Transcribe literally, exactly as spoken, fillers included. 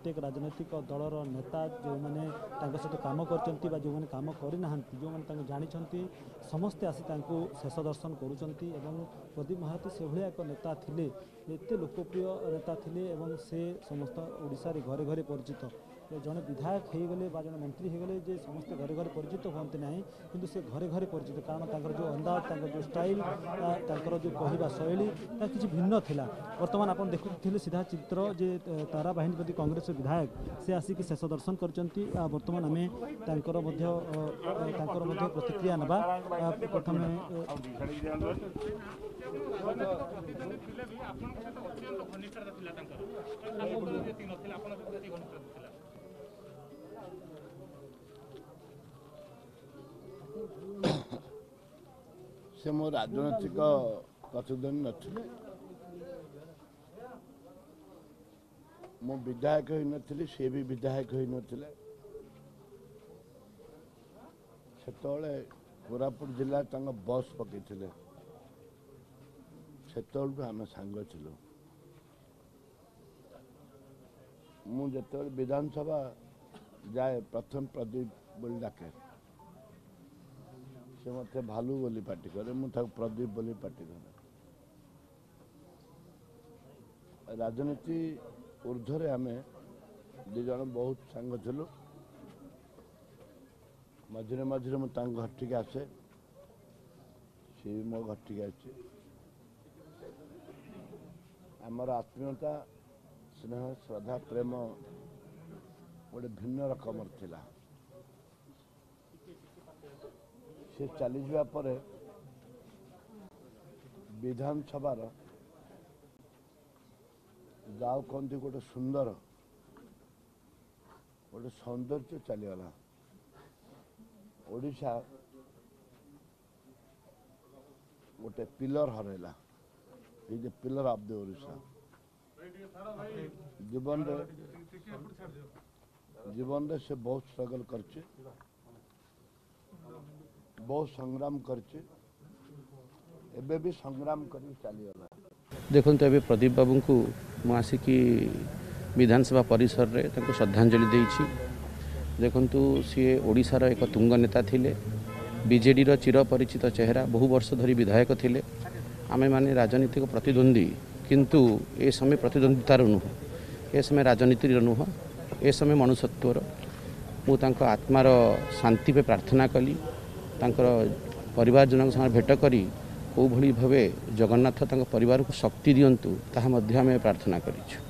प्रत्येक राजनैतिक दलर नेता जो मैंने सहित काम कर जो मैंने काम करना जो मैंने जानी समस्ते आसी शेष दर्शन करुँच प्रदीप महारथी से भाया एक नेता थिले एत लोकप्रिय नेता थिले से समस्त ओडिशा रे घरे घरे परिचित जड़े विधायक हो गले जड़े मंत्री हो गले जे समस्त घरे घरे परिचित हमें ना कि से घरे घरे परिचित कारण जो अंदाज जो स्टाइल जो कहवा शैली किसी भिन्न थिला। वर्तमान आप देखुले सीधा चित्र जे तारा बाहिनी कांग्रेस विधायक से आसिक शेष दर्शन करचंती वर्तमान आम प्रतिक्रिया नबा प्रथम से मो राजनैतिक प्रतिद्वंदी नथिले मो विधायक हो नथिली से भी विधायक हो नथिले सेतोले कोरापुट जिला तंग बस पकईथिले सेतोल आम सांग थिलु मु जेतोले विधानसभा जाए प्रथम प्रदीप बोली डाके से मत भालू बोली पार्टी करे मुझे प्रदीप बोली पार्टी करे राजनीति ऊर्ध्वे आम दिज बहुत सांग थिलु मझे मझे मुझे घर टी आसे सी भी मो घर टी आसी आमर आत्मीयता स्नेह श्रद्धा प्रेम गोटे भिन्न रकम थिला से चली जावा परे विधानसभार जाओ कहती गोटे सुंदर गोटे सौंदर्य चलीगला ओडिशा गोटे पिलर हरैला is a pillar of the Odisha जीवन जीवन से बहुत स्ट्रगल करचे बहुत संग्राम करचे एबे भी संग्राम करी चलीगला। देखो ए प्रदीप बाबू को मुझे विधानसभा परिसर रे तांको श्रद्धांजलि देइछि। देखंतु सी ओडिशार एक तुंग नेता थिले बीजेडी रो चिर परिचित चेहरा बहु वर्ष धरी विधायक थिले आमे माने राजनीतिक प्रतिद्वंदी किंतु ए समय प्रतिद्वंदितार नुह ए समय राजनीति नुह ए समय मनुष्यत्वर मु तांको आत्मार शांति पे प्रार्थना कली तांकर परिवारजन संग भेट करी कौ भली भावे जगन्नाथ तांको परिवार को शक्ति दियंतु ताहा मध्य आमे प्रार्थना करिछु।